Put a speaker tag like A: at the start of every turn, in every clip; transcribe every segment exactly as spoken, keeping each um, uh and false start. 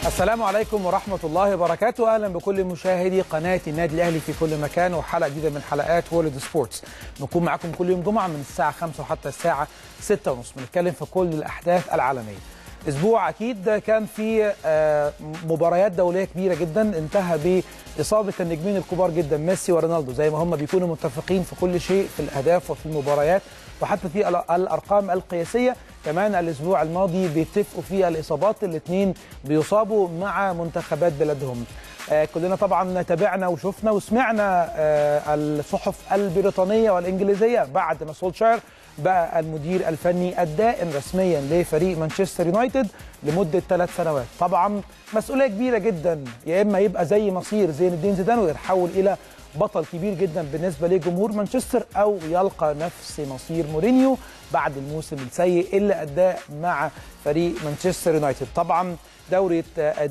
A: السلام عليكم ورحمة الله وبركاته. أهلا بكل مشاهدي قناة النادي الأهلي في كل مكان وحلقة جديدة من حلقات وورلد سبورتس. نكون معكم كل يوم جمعة من الساعة خمسة وحتى الساعة ستة ونص بنتكلم في كل الأحداث العالمية. أسبوع أكيد كان في مباريات دولية كبيرة جدا انتهى بإصابة النجمين الكبار جدا ميسي ورونالدو، زي ما هم بيكونوا متفقين في كل شيء في الأهداف وفي المباريات وحتى في الأرقام القياسية. كمان الأسبوع الماضي بيتفقوا في الإصابات، الاثنين بيصابوا مع منتخبات بلادهم. آه كلنا طبعا تابعنا وشفنا وسمعنا آه الصحف البريطانية والإنجليزية بعد ما سولشاير بقى المدير الفني الدائم رسميا لفريق مانشستر يونايتد لمدة ثلاث سنوات. طبعا مسؤولية كبيرة جدا، يا إما يبقى زي مصير زين الدين زيدان ويتحول إلى بطل كبير جدا بالنسبة لجمهور مانشستر، أو يلقى نفس مصير مورينيو بعد الموسم السيء اللي أداه مع فريق مانشستر يونايتد. طبعا دورة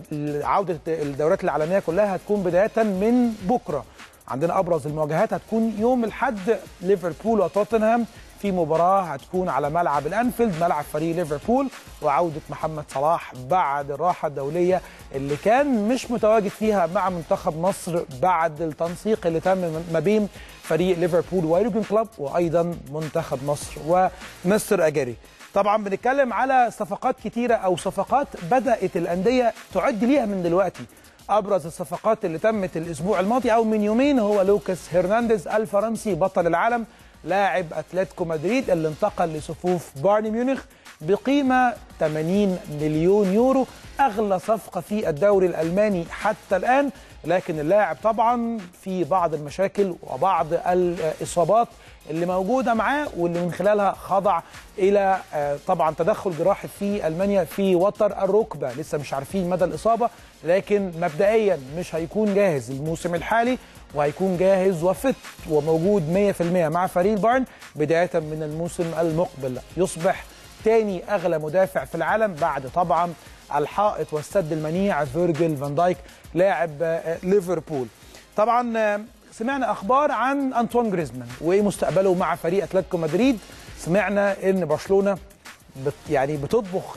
A: عودة الدورات العالمية كلها هتكون بداية من بكرة. عندنا أبرز المواجهات هتكون يوم الأحد ليفربول وتوتنهام في مباراة هتكون على ملعب الأنفيلد ملعب فريق ليفربول، وعودة محمد صلاح بعد الراحة الدولية اللي كان مش متواجد فيها مع منتخب مصر بعد التنسيق اللي تم ما بين فريق ليفربول ويورجن كلوب وأيضا منتخب مصر ومستر أجاري. طبعا بنتكلم على صفقات كتيرة أو صفقات بدأت الأندية تعد ليها من دلوقتي. أبرز الصفقات اللي تمت الأسبوع الماضي أو من يومين هو لوكاس هرنانديز الفرنسي بطل العالم لاعب أتلتيكو مدريد اللي انتقل لصفوف بايرن ميونخ بقيمة ثمانين مليون يورو، أغلى صفقة في الدوري الألماني حتى الآن. لكن اللاعب طبعا في بعض المشاكل وبعض الإصابات اللي موجودة معاه واللي من خلالها خضع إلى طبعا تدخل جراحي في ألمانيا في وتر الركبة. لسه مش عارفين مدى الإصابة، لكن مبدئيا مش هيكون جاهز الموسم الحالي، وهيكون جاهز وفت وموجود مية في المية مع فريق بايرن بداية من الموسم المقبل. يصبح تاني أغلى مدافع في العالم بعد طبعا الحائط والسد المنيع فيرجيل فان دايك لاعب ليفربول. طبعا سمعنا أخبار عن أنطوان جريزمان ومستقبله مع فريق أتلتيكو مدريد. سمعنا إن برشلونة بت يعني بتطبخ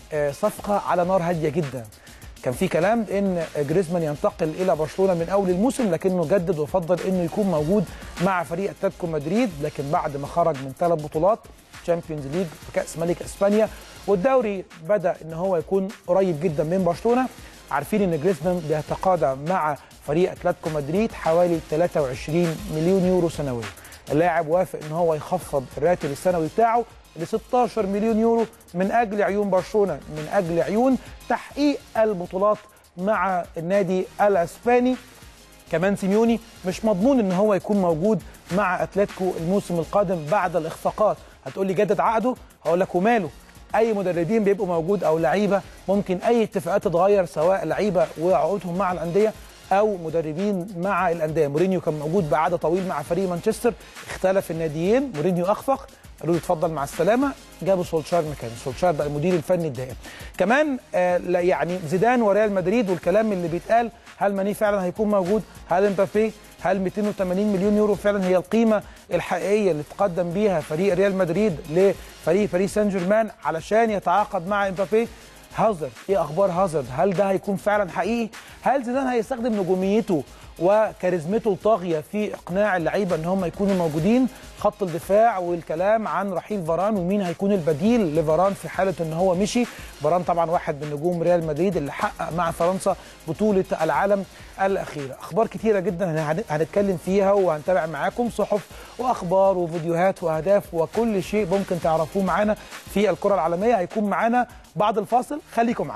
A: الصفقة على نار هادية جدا. كان في كلام ان جريزمان ينتقل الى برشلونه من اول الموسم، لكنه جدد وفضل انه يكون موجود مع فريق اتلتيكو مدريد. لكن بعد ما خرج من ثلاث بطولات تشامبيونز ليج وكاس ملك اسبانيا والدوري بدا ان هو يكون قريب جدا من برشلونه. عارفين ان جريزمان بيتقاضى مع فريق اتلتيكو مدريد حوالي ثلاثة وعشرين مليون يورو سنويا. اللاعب وافق ان هو يخفض الراتب السنوي بتاعه ل ستة عشر مليون يورو من اجل عيون برشلونه، من اجل عيون تحقيق البطولات مع النادي الاسباني. كمان سيميوني مش مضمون ان هو يكون موجود مع اتلتيكو الموسم القادم بعد الاخفاقات. هتقول لي جدد عقده، هقول لك وماله، اي مدربين بيبقوا موجود او لعيبه ممكن اي اتفاقات تتغير، سواء لعيبه وعقودهم مع الانديه او مدربين مع الانديه. مورينيو كان موجود بعقد طويل مع فريق مانشستر، اختلف الناديين، مورينيو اخفق، قالوا له اتفضل مع السلامه، جابوا سولشاير مكانه. سولشاير بقى المدير الفني الدائم. كمان آه يعني زيدان وريال مدريد والكلام اللي بيتقال، هل ماني فعلا هيكون موجود؟ هل امبابي؟ هل مئتين وثمانين مليون يورو فعلا هي القيمه الحقيقيه اللي تقدم بيها فريق ريال مدريد لفريق باريس سان جيرمان علشان يتعاقد مع امبابي؟ هازارد، ايه اخبار هازارد؟ هل ده هيكون فعلا حقيقي؟ هل زيدان هيستخدم نجوميته وكاريزمته الطاغيه في اقناع اللعيبه ان هم يكونوا موجودين؟ خط الدفاع والكلام عن رحيل فاران ومين هيكون البديل لفاران في حاله ان هو مشي. فاران طبعا واحد من نجوم ريال مدريد اللي حقق مع فرنسا بطوله العالم الاخيره. اخبار كتيره جدا هنتكلم فيها وهنتابع معاكم صحف واخبار وفيديوهات واهداف وكل شيء ممكن تعرفوه معانا في الكره العالميه. هيكون معانا بعد الفاصل، خليكم معانا.